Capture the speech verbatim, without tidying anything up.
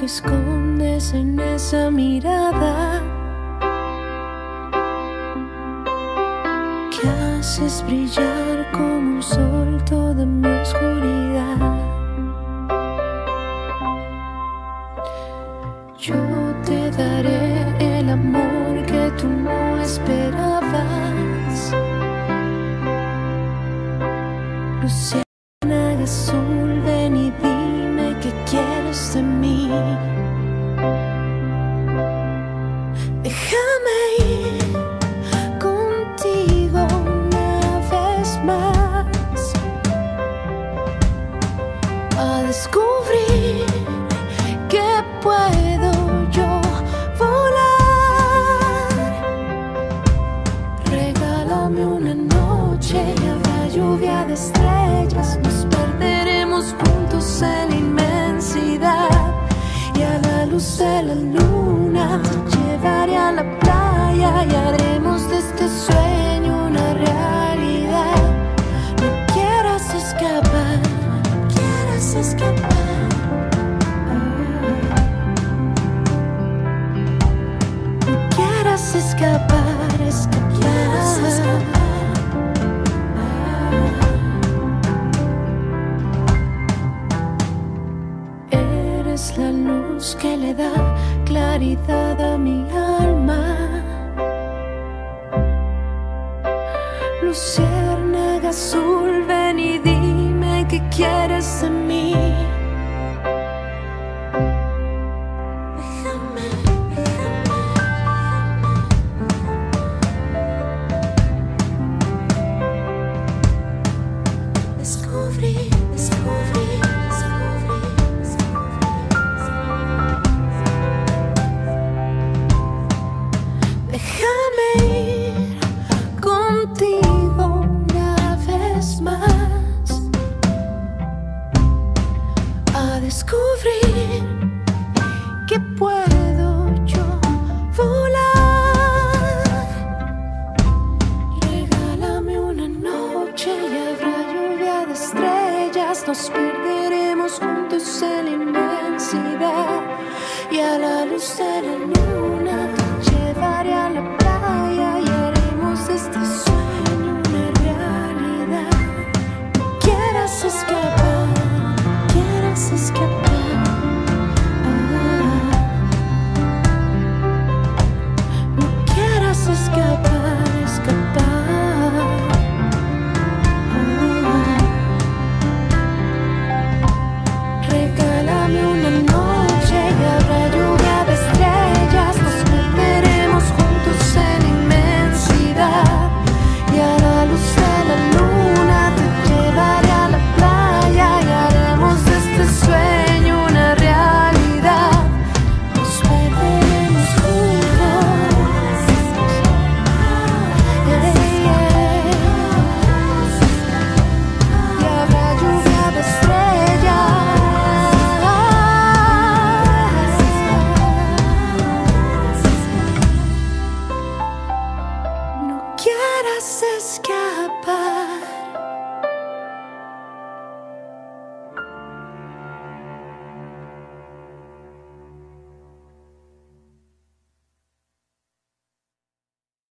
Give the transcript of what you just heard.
que escondes en esa mirada que haces brillar como un sol toda mi oscuridad. Yo te daré el amor que tú no esperabas. Luciérnaga azul, ven y dime qué quieres de mí. Déjame ir contigo una vez más a descubrir que puedo yo volar. Regálame una noche y habrá lluvia de estrellas. Nos perderemos juntos en la inmensidad y a la luz de la luna te llevaré a la playa y haremos de este sueño una realidad. No quieras escapar, no quieras escapar. Escapar, escapar, escapar. Eres la luz que le da claridad a mi alma. Luciérnaga azul, ven y dime qué quieres de mí. Descubrir que puedo yo volar. Regálame una noche y habrá lluvia de estrellas. Nos perderemos juntos en la inmensidad y a la luz de la luna